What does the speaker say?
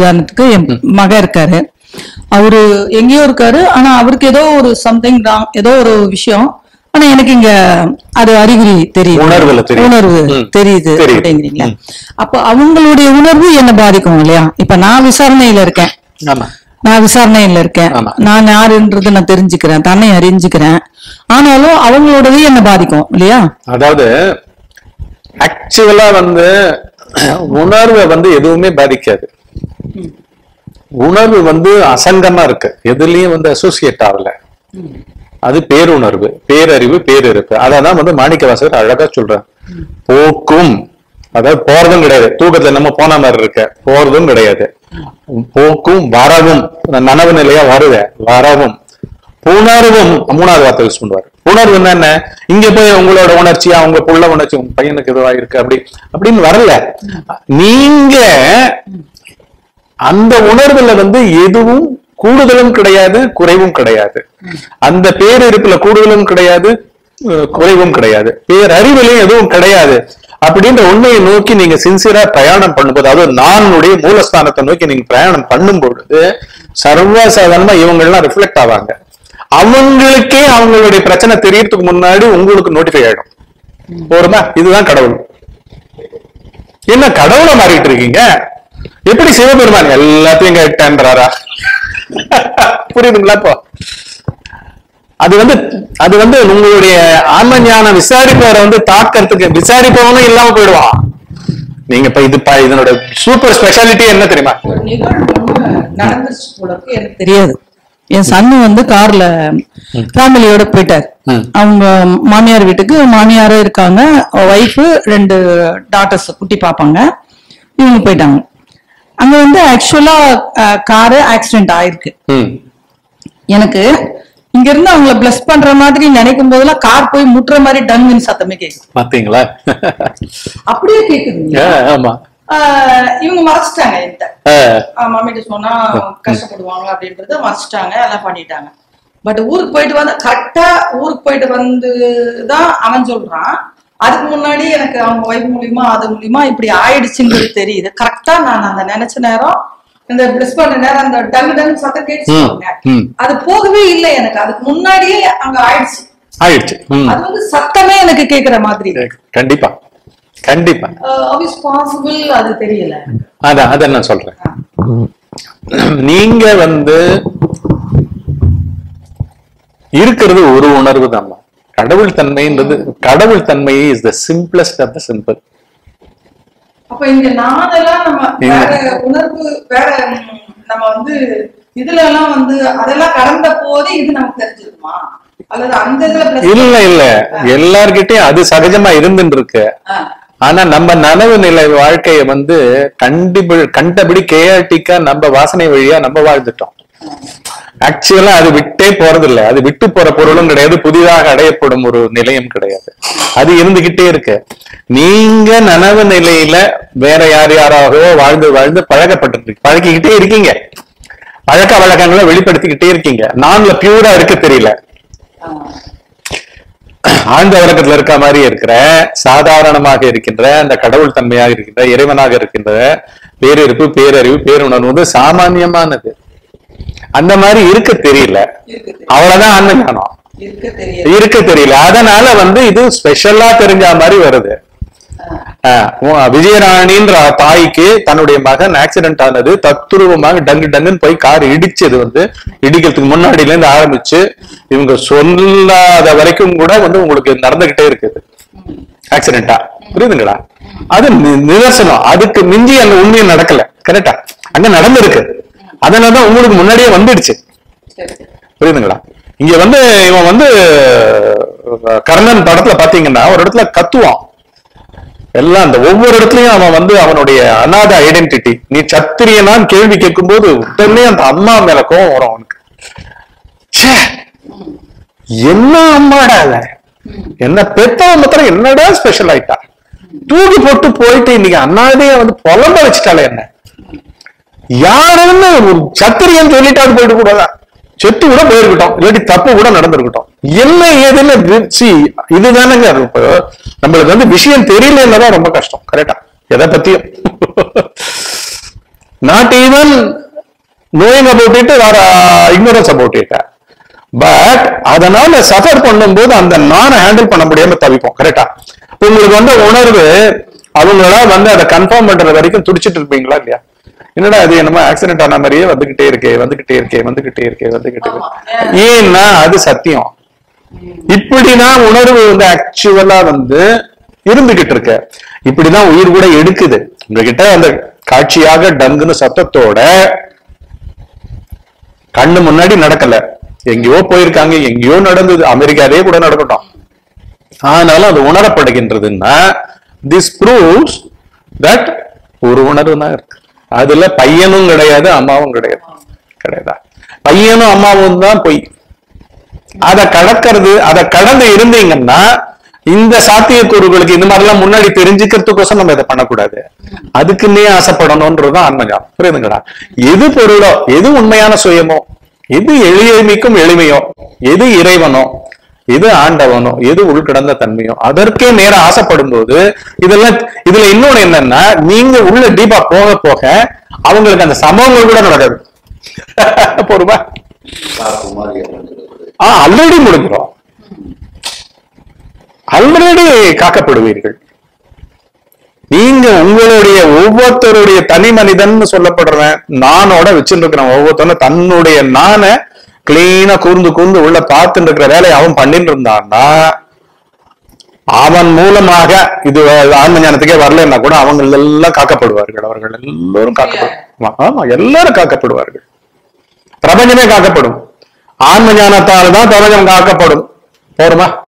உதாரணத்துக்கு என் மகன் இருக்காரு, அவரு எங்கேயோ இருக்காரு, ஆனா அவருக்கு ஏதோ ஒரு சம்திங் ராங், ஏதோ ஒரு விஷயம், ஆனா எனக்கு இங்க அது அறிகுறி தெரியுது, உணர்வு தெரியுது அப்படிங்கிறீங்களா? அப்ப அவங்களுடைய உணர்வு என்ன பாதிக்கும் இல்லையா? இப்ப நான் விசாரணையில இருக்கேன், நான் யாருன்றது நான் தெரிஞ்சுக்கிறேன், தன்னை அறிஞ்சுக்கிறேன், ஆனாலும் அவங்களோடது என்ன பாதிக்கும் இல்லையா? அதாவது ஆக்சுவலா வந்து உணர்வை வந்து எதுவுமே பாதிக்காது. உணர்வு வந்து அசங்கமா இருக்கு, எதுலயும் வந்து அசோசியேட் ஆகல. அது பேருணர்வு, பேரறிவு, பேரிருப்பு. அதான் வந்து மாணிக்கவாசகர் அழகா சொல்றார். போக்கும், அதாவது போறதும் கிடையாது, தூக்கத்துல நம்ம போன மாதிரி இருக்க, போறதும் கிடையாது. போக்கும் வரவும், நனவு நிலையா வருவ வரவும், புணர்வும். மூணாவது வார்த்தை யூஸ் பண்ணுவார். உணர்வு என்ன? இங்க போய் உங்களோட உணர்ச்சியா, உங்க புள்ள உணர்ச்சி, உங்க பையனுக்கு இதுவா இருக்கு அப்படின்னு வரல. நீங்க அந்த உணர்வுல வந்து எதுவும் கூடுதலும் கிடையாது, குறைவும் கிடையாது. அந்த பேரிருப்புல கூடுதலும் கிடையாது, குறைவும் கிடையாது. பேரறிவிலையும் எதுவும் கிடையாது. அப்படின்ற உண்மையை நோக்கி நீங்க சின்சியரா பிரயாணம் பண்ணும்போது, அதாவது நானுடைய மூலஸ்தானத்தை நோக்கி நீங்க பிரயாணம் பண்ணும் பொழுது சர்வசாதாரணமா இவங்கெல்லாம் ரிஃப்ளெக்ட் ஆவாங்க. அவங்களுக்கே அவங்களுடைய பிரச்சனை தெரியறதுக்கு முன்னாடி உங்களுக்கு நோட்டிஃபை ஆயிடும். போருமா, இதுதான் கடவுள். என்ன கடவுளை மாறிட்டு இருக்கீங்க? எப்படி சிவபெருமான் எல்லாத்தையும் கேட்டான்றாரா? புரியுதுங்களா? இப்போ அது வந்து உங்களுடைய ஆன்ம ஞான விசாரிப்பவரை வந்து தாக்கிறதுக்கு விசாரிப்பவனும் இல்லாம போயிடுவான். நீங்க இப்ப இதனோட சூப்பர் ஸ்பெஷாலிட்டி என்ன தெரியுமா? நடந்துச்சு போல எனக்கு தெரியாது. என் சன்னு வந்து கார்ல ஃபேமிலியோட போயிட்டார். அவங்க மாமியார் வீட்டுக்கு, மாமியாரும் இருக்காங்க, ஒய்ஃபு, 2 டாட்டர்ஸ் குட்டி பாப்பாங்க. இவங்க போயிட்டாங்க. அங்க வந்து ஆக்சுவலா காரு ஆக்சிடென்ட் ஆயிருக்கு. எனக்கு இங்க இருந்து அவங்கள பிளஸ் பண்ற மாதிரி நினைக்கும் போதெல்லாம் கார் போய் முட்டுற மாதிரி டங்குன்னு சத்தமே கேக்குது. பாத்தீங்களா? அப்படியே கேக்குதுங்க. ஆமா. இவங்க மறைச்சிட்டாங்க. என்கிட்ட மாமிட்ட சொன்னா கஷ்டப்படுவாங்க அப்படின்றத மறைச்சிட்டாங்க, எல்லாம் பண்ணிட்டாங்க. பட் ஊருக்கு போயிட்டு வந்து கரெக்டா ஊருக்கு போயிட்டு வந்துதான் அவன் சொல்றான், அதுக்கு முன்னாடி எனக்கு அவங்க ஒய்ஃப் மூலியமா அது மூலியமா இப்படி ஆயிடுச்சுங்கிறது தெரியுது. கரெக்டா நான் அந்த நினைச்ச நேரம், இந்த பிளஸ் பண்ற நேரம் அந்த டங்கு டங்கு சத்தம் கேட்டு அது போகவே இல்லை எனக்கு. அதுக்கு முன்னாடியே அங்க ஆயிடுச்சு. அது வந்து சத்தமே எனக்கு கேக்குற மாதிரி. கண்டிப்பா கண்டிப்பா அது தெரியல. அதான் நான் சொல்றேன். நீங்க வந்து இருக்கிறது ஒரு உணர்வு தான். கடவுள் தன்மைன்றது, கடவுள் தன்மையே is the simplest of the simple. அப்ப இங்க நாதெல்லாம் நம்ம வேற உணர்வு, வேற நம்ம வந்து இதுல எல்லாம் வந்து அதெல்லாம் கடந்த போதே இது நமக்கு தெரிஞ்சிருமா? அல்லது அந்த இதுல இல்ல எல்லார்கிட்டயும் அது சகஜமா இருந்துட்டு இருக்கு. ஆனா நம்ம நனவு நிலை வாழ்க்கைய வந்து கண்டபடி கேஆர்டிக்கா நம்ம வாசனை வழியா நம்ம வாழ்ந்துட்டோம். ஆக்சுவலா அது விட்டே போறது இல்லை. அது விட்டு போற பொருளும் கிடையாது, புதிதாக அடையப்படும் ஒரு நிலையம் கிடையாது. அது இருந்துகிட்டே இருக்கு. நீங்க நனவு நிலையில வேற யாராகவோ வாழ்ந்து பழகிக்கிட்டே இருக்கீங்க. பழக்க வழக்கங்களை வெளிப்படுத்திக்கிட்டே இருக்கீங்க. நான்ல பியூரா இருக்க தெரியல. ஆழ்ந்த வழக்கத்துல இருக்க மாதிரி இருக்கிற, சாதாரணமாக இருக்கின்ற அந்த கடவுள் தன்மையாக இருக்கின்ற, இறைவனாக இருக்கின்ற பேரிருப்பு, பேரறிவு, பேருணர்வு வந்து சாமான்யமானது. அந்த மாதிரி இருக்க தெரியல. அவ்வளவுதான் ஆன்ம ஞானம். இருக்க தெரியல. அதனால வந்து இது ஸ்பெஷலா தெரிஞ்ச மாதிரி வருது. விஜயராணின்ற தாய்க்கு தன்னுடைய மகன் ஆக்சிடென்ட் ஆனது தத்துருவமாக டங்குன்னு போய் கார் இடிச்சது வந்து இடிக்கிறதுக்கு முன்னாடில இருந்து ஆரம்பிச்சு இவங்க சொல்லாத வரைக்கும் கூட வந்து உங்களுக்கு நடந்துகிட்டே இருக்குது ஆக்சிடென்டா. புரியுதுங்களா? அது நிதர்சனம். அதுக்கு மிஞ்சி அங்க உண்மையை நடக்கல. கரெக்டா? அங்க நடந்திருக்கு. அதனாலதான் உங்களுக்கு முன்னாடியே வந்துடுச்சு. புரியுதுங்களா? இங்க வந்து இவன் வந்து கர்ணன் படத்துல பாத்தீங்கன்னா ஒரு இடத்துல கத்துவான் எல்லாம். அந்த ஒவ்வொரு இடத்துலயும் அவன் வந்து அவனுடைய அநாத ஐடென்டிட்டி, நீ சத்திரியனான்னு கேள்வி கேட்கும் போது உடனே அந்த அம்மா மேல கோவம் வரும் அவனுக்கு. என்ன அம்மாடா என்ன பெத்தவ மாத்திரம் என்னடா ஸ்பெஷல் ஆயிட்டா, தூக்கி போட்டு போயிட்டு இன்னைக்கு அண்ணாதைய வந்து புலம்ப வச்சுட்டாலே என்ன, யாருன்னு சத்திரியன்னு சொல்லிட்டாது போயிட்டு கூடாதா, செத்து கூட போயிருக்கட்டும், இல்லாட்டி தப்பு கூட நடந்திருக்கட்டும், என்ன ஏதுன்னு இதுதானங்க. இப்போ நம்மளுக்கு வந்து விஷயம் தெரியலன்னதான் ரொம்ப கஷ்டம். கரெக்டா? எதை பத்தியும் not even knowing about it or ignorance about it. But அதனால சஃபர் பண்ணும்போது அந்த நானை ஹேண்டில் பண்ண முடியாம தவிப்போம். கரெக்டா? உங்களுக்கு வந்து உணர்வு அவங்களா வந்து அதை கன்ஃபார்ம் பண்ற வரைக்கும் துடிச்சிட்டு இருப்பீங்களா இல்லையா? என்னடா அது என்னமோ ஆக்சிடென்ட் ஆன மாதிரியே வந்துகிட்டே இருக்கே வந்துகிட்டே இருக்கே வந்துகிட்டே இருக்கே வந்துகிட்டே இருக்கு. ஏன்னா அது சத்தியம். இப்படிதான் உணர்வு வந்து ஆக்சுவலா வந்து இருந்துகிட்டு இருக்க. இப்படிதான் உயிர் கூட எடுக்குது. உங்ககிட்ட அந்த காட்சியாக டங்குன்னு சத்தத்தோட கண்ணு முன்னாடி நடக்கல, எங்கேயோ போயிருக்காங்க, எங்கேயோ நடந்தது, அமெரிக்காவே கூட நடக்கட்டும், ஆனாலும் அது உணரப்படுகின்றதுன்னா திஸ் ப்ரூவ்ஸ் தட் ஒரு உணர்வு தான் இருக்கு. அதுல பையனும் கிடையாது அம்மாவும் கிடையாது. கிடையாதா? பையனும் அம்மாவும் தான் பொய். அதை கடக்கிறது, அதை கடந்து இருந்தீங்கன்னா இந்த சாத்தியக்கூறுகளுக்கு இந்த மாதிரி எல்லாம் முன்னாடி தெரிஞ்சுக்கிறதுக்கோசம் நம்ம இதை பண்ணக்கூடாது. அதுக்குன்னே ஆசைப்படணும்ன்றதுதான் ஆன்மஞானம். புரியுதுங்களா? எது பொருளோ, எது உண்மையான சுயமோ, எது எளிமைக்கும் எளிமையோ, எது இறைவனோ, எது ஆண்டவனோ, எது உள்கடந்த தன்மையோ, அதற்கே நேரம் ஆசைப்படும் போது இதெல்லாம் இதுல இன்னொன்னு என்னன்னா, நீங்க உள்ள டீப்பா போக போக அவங்களுக்கு அந்த சம்பவங்கள் கூட நடக்காது. பொறுமா ஆல்ரெடி முடிஞ்சிடும். ஆல்ரெடி காக்கப்படுவீர்கள். நீங்க உங்களுடைய ஒவ்வொருத்தருடைய தனி மனிதன் சொல்லப்படுறேன் நானோட வச்சுட்டு இருக்கிறேன். ஒவ்வொருத்தரும் தன்னுடைய நானை கிளீனா கூர்ந்து கூர்ந்து உள்ள பார்த்துட்டு இருக்கிற வேலையை அவன் பண்ணிட்டு இருந்தான்னா அவன் மூலமாக இது ஆன்ம ஞானத்துக்கே வரலன்னா கூட அவங்க எல்லாம் காக்கப்படுவார்கள். அவர்கள் எல்லோரும் காக்கப்படுவாங்க. ஆமா, எல்லாரும் காக்கப்படுவார்கள். பிரபஞ்சமே காக்கப்படும். ஆன்ம ஞானத்தால் தான் பிரபஞ்சம் காக்கப்படும். போருமா?